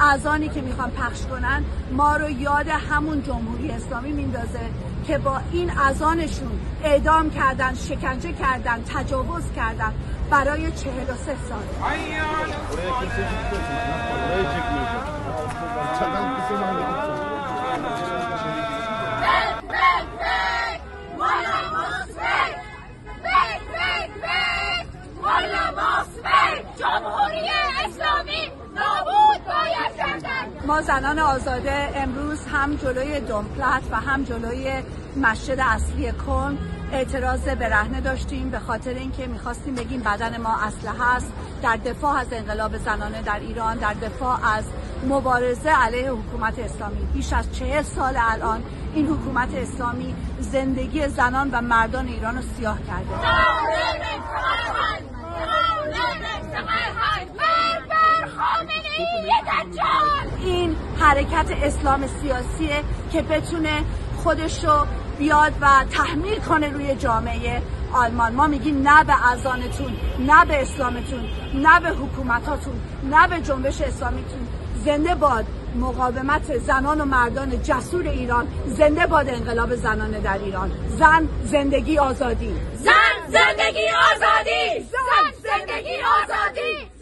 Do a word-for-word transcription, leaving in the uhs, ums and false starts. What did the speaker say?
اذانی که میخوان پخش کنن ما رو یاد همون جمهوری اسلامی میندازه که با این اذانشون اعدام کردن، شکنجه کردن، تجاوز کردن برای چهل و سه سال. جمهوری اسلامی نابود باید کردن. ما زنان آزاده امروز هم جلوی دونپلت و هم جلوی مسجد اصلی کن اعتراض برهنه داشتیم به خاطر اینکه میخواستیم بگیم بدن ما اسلحه است، در دفاع از انقلاب زنانه در ایران، در دفاع از مبارزه علیه حکومت اسلامی. بیش از چهل سال الان این حکومت اسلامی زندگی زنان و مردان ایران رو سیاه کرده. این حرکت اسلام سیاسیه که بتونه خودشو بیاد و تحمیل کنه روی جامعه آلمان. ما میگیم نه به اذانتون، نه به اسلامتون، نه به حکومتاتون، نه به جنبش اسلامیتون. زنده باد مقاومت زنان و مردان جسور ایران، زنده باد انقلاب زنانه در ایران. زن زندگی آزادی، زن زندگی آزادی، زن زندگی آزادی.